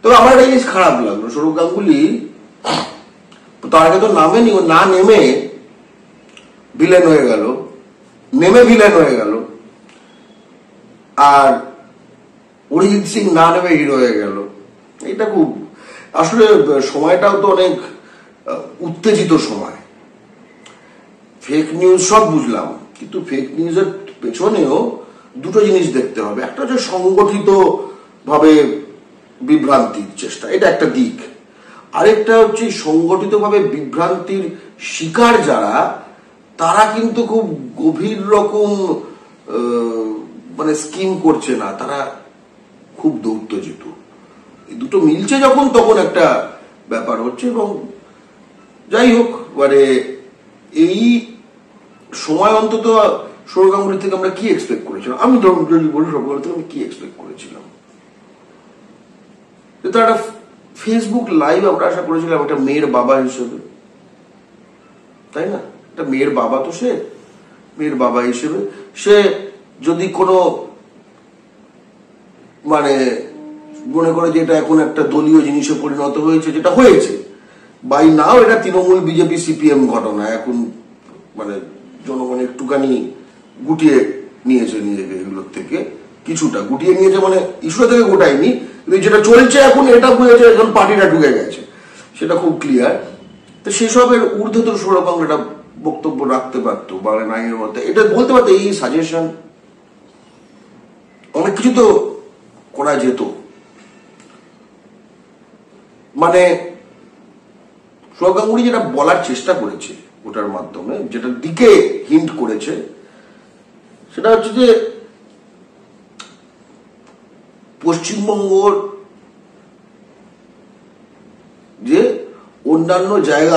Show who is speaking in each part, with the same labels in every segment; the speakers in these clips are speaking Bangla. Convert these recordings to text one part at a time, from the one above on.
Speaker 1: তবে আমার একটা জিনিস খারাপ লাগলো, সৌরভ গাঙ্গুলি তার আগে তো নামেনি, ও না নেমে ভিলেন হয়ে গেল, নেমে ভিলেন হয়ে গেল, আর অরিজিৎ সিং না নেমে হিরো হয়ে গেল। এটা খুব, আসলে সময়টাও তো অনেক উত্তেজিত সময়। ফেক নিউজ সব বুঝলাম, কিন্তু ফেক নিউজের পেছনেও দুটো জিনিস দেখতে হবে। একটা হচ্ছে সংগঠিত ভাবে বিভ্রান্তির চেষ্টা, এটা একটা দিক। আরেকটা হচ্ছে সংগঠিত ভাবে বিভ্রান্তির শিকার যারা, তারা কিন্তু খুব গভীর রকম মানে স্কিম করছে না, তারা খুব দৌত্যজিত। এই দুটো মিলছে যখন, তখন একটা ব্যাপার হচ্ছে। এবং যাই হোক, মানে এই সময় অন্তত সৌরভ গাঙ্গুলি থেকে আমরা কি এক্সপেক্ট করেছিলাম, আমি ধরুন বলি সৌরভ গাঙ্গুলি থেকে আমি কি এক্সপেক্ট করেছিলাম, তার একটা ফেসবুক লাইভ আমরা আশা করেছিলাম একটা মেয়ের বাবা হিসেবে, তাই না? একটা মেয়ের বাবা, তো সে মেয়ের বাবা হিসেবে সে যদি কোনো মানে মনে করে যে এটা এখন একটা দলীয় জিনিসে পরিণত হয়েছে, যেটা হয়েছে বাই নাও, এটা তৃণমূল বিজেপি সিপিএম ঘটনা, এখন মানে জনগণ একটুখানি গুটিয়ে নিয়েছে নিজেকে, এগুলোর থেকে কিছুটা গুটিয়ে নিয়েছে, মানে ইস্যু থেকে গোটায়নি, কিন্তু যেটা চলছে এখন এটা বুঝেছে, এখন পার্টিটা ঢুকে গেছে, সেটা খুব ক্লিয়ার। তো সেসবের ঊর্ধ্বে তো সৌরভ গাঙ্গুলি একটা বক্তব্য রাখতে পারতো, বাংলা নাইনের মধ্যে এটা বলতে পারতো, এই সাজেশন অনেক কিছু তো করা যেত। মানে সৌরভ গাঙ্গুলি যেটা বলার চেষ্টা করেছে ওটার মাধ্যমে, যেটা দিকে হিন্ট করেছে, সেটা হচ্ছে যে পশ্চিমবঙ্গর যে অন্যান্য জায়গা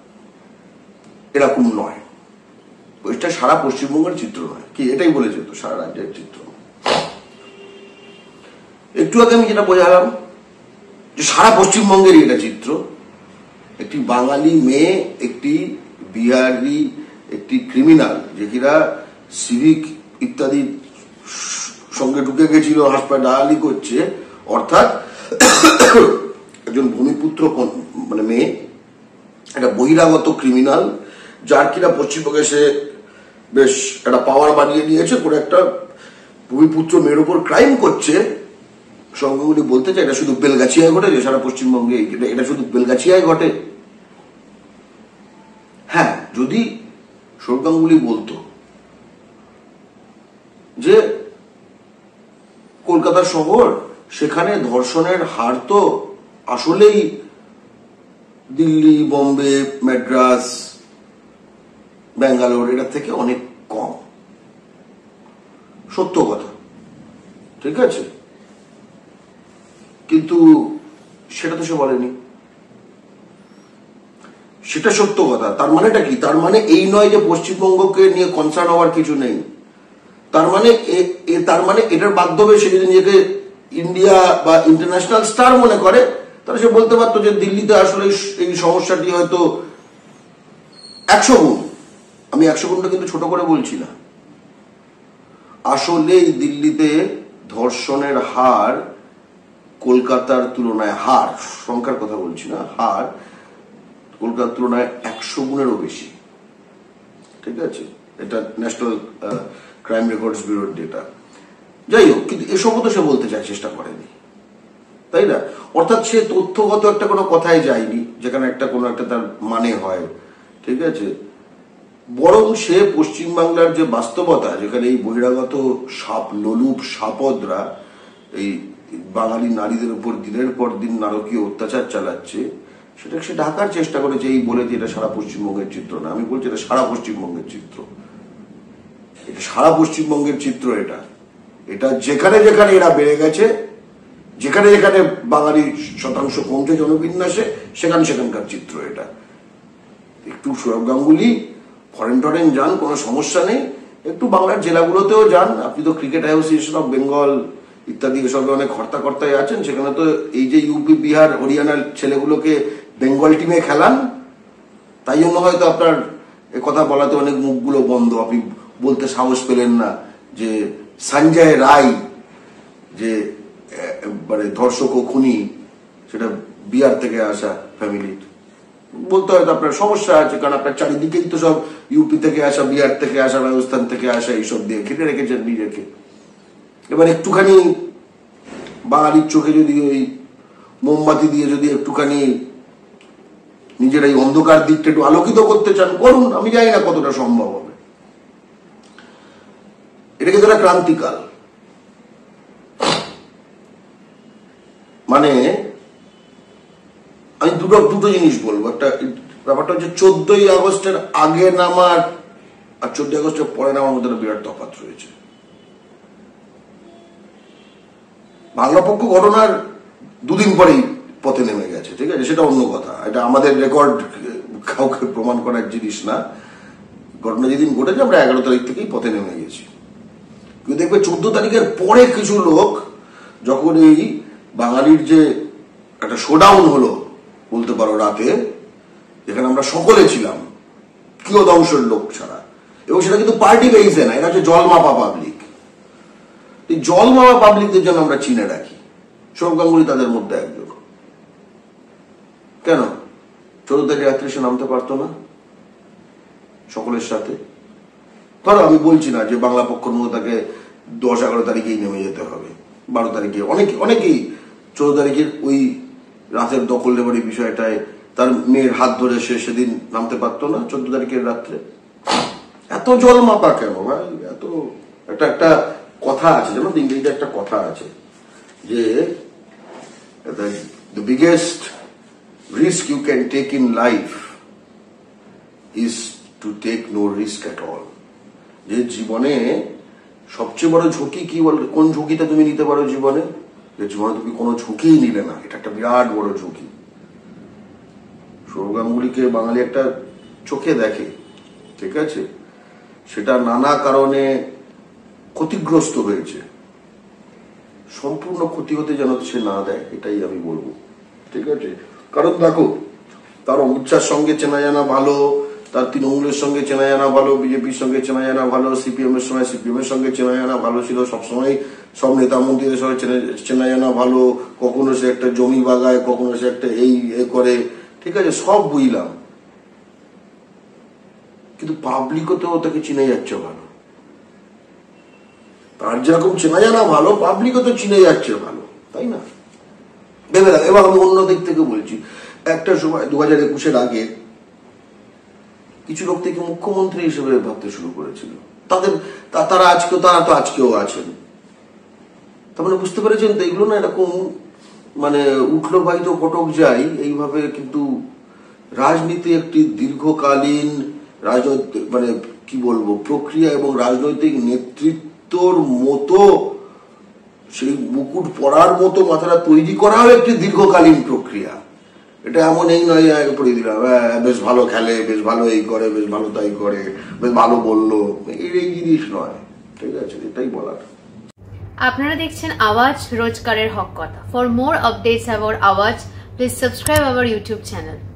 Speaker 1: এরকম নয়, ওইটা সারা পশ্চিমবঙ্গের চিত্র নয়, কি এটাই বলেছে তো, সারা রাজ্যের চিত্র। একটু আগে আমি যেটা বোঝালাম যে সারা পশ্চিমবঙ্গের এটা চিত্র, একটি বাঙালি মেয়ে, একটি বিহারি, একটি ক্রিমিনাল, যে কিনা সিভিক ইত্যাদি সঙ্গে ঢুকে গেছিল, হাসপাতালে ডায়ালি করছে, অর্থাৎ একজন ভূমিপুত্র মানে মেয়ে, একটা বহিরাগত ক্রিমিনাল, যার কিনা পশ্চিমবঙ্গে সে বেশ একটা পাওয়ার বানিয়ে নিয়েছে, করে একটা ভূমিপুত্র মেয়ের উপর ক্রাইম করছে। সৌরভ গাঙ্গুলি বলতে চাই এটা শুধু বেলগাছিয়ায় ঘটে, যে সারা পশ্চিমবঙ্গে এটা শুধু বেলগাছিয়ায় ঘটে। হ্যাঁ, যদি সৌরভ গাঙ্গুলি বলতো যে কলকাতা শহর, সেখানে ধর্ষণের হার তো আসলেই দিল্লি, বোম্বে, মাদ্রাস, ব্যাঙ্গালোর এটার থেকে অনেক কম, সত্য কথা, ঠিক আছে, কিন্তু সেটা তো সে বলেনি, সেটা সত্য কথা। তার মানেটা কি? তার মানে এই নয় যে পশ্চিমবঙ্গকে নিয়ে কনসার্ন হওয়ার কিছু নেই, তার মানে এটার মাধ্যমে সে যদি নিজেকে ইন্ডিয়া বা ইন্টারন্যাশনাল স্টার মনে করে, তাহলে সে বলতে পারতো যে দিল্লিতে আসলে এই সমস্যাটি হয়তো 100 গুণ, আমি 100 গুণটা কিন্তু ছোট করে বলছি না, আসলে দিল্লিতে ধর্ষণের হার কলকাতার তুলনায়, হার সংখ্যার কথা বলছি না, হার কলকাতার তুলনায় 100 গুণেরও বেশি, ঠিক আছে, এটা ন্যাশনাল ক্রাইম রেকর্ডস ব্যুরোর ডেটা। যাই হোক, কিন্তু এসবও তো সে বলতে চায়, চেষ্টা করেনি, তাই না? অর্থাৎ সে তথ্যগত একটা কোনো কথায় যায়নি যেখানে একটা কোনো একটা তার মানে হয়, ঠিক আছে, বরং সে পশ্চিমবাংলার যে বাস্তবতা, যেখানে এই বহিরাগত লোলুপ সাপদরা এই বাঙালি নারীদের উপর দিনের পর দিন নারকীয় অত্যাচার চালাচ্ছে, সেটা সে ঢাকার চেষ্টা করেছে, এই বলে যে এটা সারা পশ্চিমবঙ্গের চিত্র না। আমি বলছি এটা সারা পশ্চিমবঙ্গের চিত্র, এটা সারা পশ্চিমবঙ্গের চিত্র। এটা যেখানে যেখানে এরা বেড়ে গেছে, যেখানে যেখানে বাঙালি শতাংশ কমছে জনবিন্যাসে, সেখানকার চিত্র এটা। একটু সৌরভ গাঙ্গুলি ফরেন টরেন যান, কোনো সমস্যা নেই, একটু বাংলার জেলাগুলোতেও যান, আপনি তো ক্রিকেট অ্যাসোসিয়েশন অফ বেঙ্গল ইত্যাদি এসবে অনেক কর্তাকর্তায় আছেন, সেখানে তো এই যে ইউপি, বিহার, হরিয়ানার ছেলেগুলোকে বেঙ্গল টিমে খেলান, তাই জন্য হয়তো আপনার কথা বলাতে অনেক মুখগুলো বন্ধ, আপনি বলতে সাহস পেলেন না যে সঞ্জয় রায় যে মানে ধর্ষক ও খুনি, সেটা বিহার থেকে আসা ফ্যামিলির, বলতে হয়তো আপনার সমস্যা আছে, কারণ আপনার চারিদিকেই তো সব ইউপি থেকে আসা, বিহার থেকে আসা, রাজস্থান থেকে আসা, এইসব দিয়ে ঘিরে রেখেছেন নিজেকে। এবার একটুখানি বাঙালির চোখে যদি ওই মোমবাতি দিয়ে যদি একটুখানি নিজের এই অন্ধকার দিকটা একটু আলোকিত করতে চান, করুন। আমি জানি না কতটা সম্ভব হবে। এটাকে ধরা ক্রান্তিকাল। মানে আমি দুটো জিনিস বলবো। একটা ব্যাপারটা হচ্ছে 14ই আগস্টের আগে নামার আর 14ই আগস্টের পরে নামার মধ্যে বিরাট তফাৎ রয়েছে। বাংলা পক্ষ ঘটনার দুদিন পরেই পথে নেমে গেছে, ঠিক আছে, সেটা অন্য কথা। এটা আমাদের রেকর্ড কাউকে প্রমাণ করার জিনিস না। ঘটনা যেদিন ঘটেছে আমরা 11 তারিখ থেকেই পথে নেমে গেছি। কিন্তু দেখবে 14 তারিখের পরে কিছু লোক যখন এই বাঙালির যে একটা শোডাউন হলো বলতে পারো রাতে, যেখানে আমরা সকলে ছিলাম কিয়দংশের লোক ছাড়া, এবং সেটা কিন্তু পার্টি বেইসে না, এটা হচ্ছে জলমাপা পাবলিক। এই জলমাপা পাবলিকদের জন্য আমরা চিনে রাখি। সৌরভ গাঙ্গুলি তাদের মধ্যে একজন। কেন 14 তারিখ রাত্রে সে নামতে পারতো না সকলের সাথে? ধরো আমি বলছি না যে বাংলা পক্ষের মধ্যে তাকে 10-11 তারিখেই নেমে যেতে হবে, 12 তারিখে। অনেকেই 14 তারিখের ওই রাতের দখল নেবার এই বিষয়টায় তার মেয়ের হাত ধরে সে সেদিন নামতে পারতো না 14 তারিখের রাত্রে। এত জলমাপা কেন ভাই? এত একটা কথা আছে, যেমন ইংরেজিতে একটা কথা আছে যে the biggest risk you can take in life is to take no risk at all. যে জীবনে সবচেয়ে বড় ঝুঁকি কি বল? কোন ঝুঁকিটা তুমি নিতে পারো জীবনে? যে জীবনে তুমি কোনো ঝুঁকিই নিলে না, এটা একটা বিরাট বড় ঝুঁকি। সৌরভ গাঙ্গুলিকে বাঙালি একটা চোখে দেখে, ঠিক আছে, সেটা নানা কারণে ক্ষতিগ্রস্ত হয়েছে। সম্পূর্ণ ক্ষতি হতে যেন সে না দেয়, এটাই আমি বলবো, ঠিক আছে। কারণ দেখো, তার অমিত সঙ্গে চেনা জানা ভালো, তার তৃণমূলের সঙ্গে চেনা জানা ভালো, বিজেপির সঙ্গে চেনা জানা ভালো, সিপিএম এর সময় সিপিএম এর সঙ্গে চেনা জানা ভালো ছিল, সবসময় সব নেতা মন্ত্রীদের সঙ্গে চেনা জানা ভালো। কখনো সে একটা জমি বাগায়, কখনো সে একটা এই করে, ঠিক আছে, সব বুঝলাম। কিন্তু পাবলিকও তো তাকে চিনে যাচ্ছে ভালো। তার যেরকম চেনা জানা ভালো, পাবলিকও তো চিনে যাচ্ছে ভালো, তাই না? ভেবে দেখ। এবার আমি অন্য দিক থেকে বলছি, একটা সময় 2021-এর আগে কিছু লোক থেকে মুখ্যমন্ত্রী হিসেবে ভাবতে শুরু করেছিল। তারা তো আজকেও আছেন। তার মানে বুঝতে পেরেছেন তো, এগুলো না এরকম মানে উঠলো বাইতো কটক যাই এইভাবে। কিন্তু রাজনীতি একটি দীর্ঘকালীন রাজনৈতিক মানে কি বলবো প্রক্রিয়া, এবং রাজনৈতিক নেতৃত্বর মতো সেই মুকুট পরার মতো মাথাটা তৈরি করাও একটি দীর্ঘকালীন প্রক্রিয়া। এটা এমন এই নয় পড়িয়ে দিলাম বেশ ভালো খেলে, বেশ ভালো এই করে, বেশ ভালো তাই করে, বেশ ভালো বললো, এই জিনিস নয়, ঠিক আছে, এটাই বলার।
Speaker 2: আপনারা দেখছেন আওয়াজ, রোজকারের হক কথা। For more updates about Awaaz, please subscribe our YouTube channel.